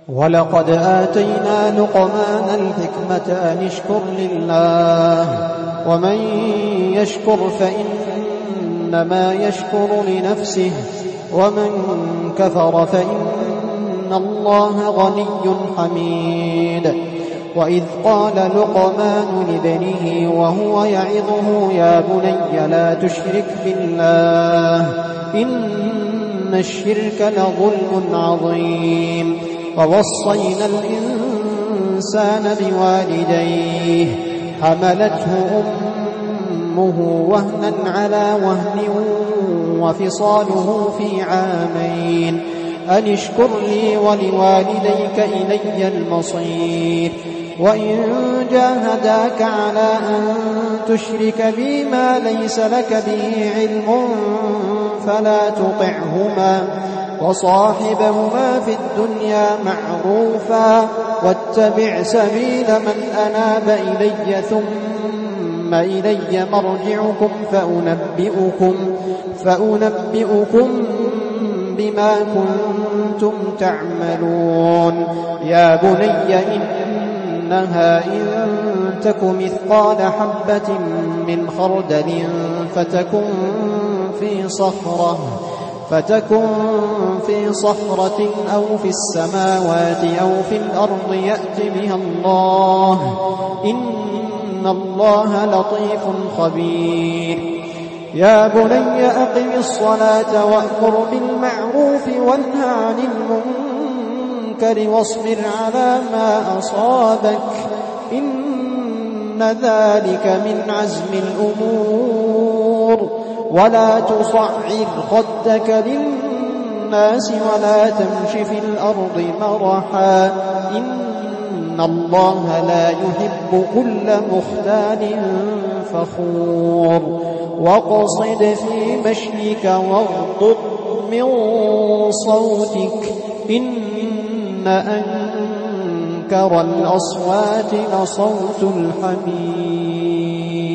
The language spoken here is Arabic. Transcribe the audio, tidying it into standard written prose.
ولقد آتينا لقمان الحكمة أن اشكر لله ومن يشكر فإنما يشكر لنفسه ومن كفر فإن الله غني حميد. وإذ قال لقمان لابنه وهو يعظه يا بني لا تشرك بالله إن الشرك لظلم عظيم. ووصينا الإنسان بوالديه حملته أمه وهنا على وهن وفصاله في عامين أن اشكر لي ولوالديك إلي المصير. وإن جاهداك على أن تشرك بي ما ليس لك به علم فلا تطعهما وصاحبهما في الدنيا معروفا واتبع سبيل من أناب إلي ثم إلي مرجعكم فأنبئكم بما كنتم تعملون. يا بني إنها إن تك مثقال حبة من خردل فتكن في صخرة أو في السماوات أو في الأرض يأت بها الله إن الله لطيف خبير. يا بني أقم الصلاة وأمر بالمعروف وانه عن المنكر واصبر على ما أصابك إن ذلك من عزم الأمور. ولا تصعر خدك للناس ولا تمش في الأرض مرحا إن الله لا يحب كل مختال فخور. واقصد في مشيك واغضض من صوتك إن أنكر الأصوات لصوت الحمير.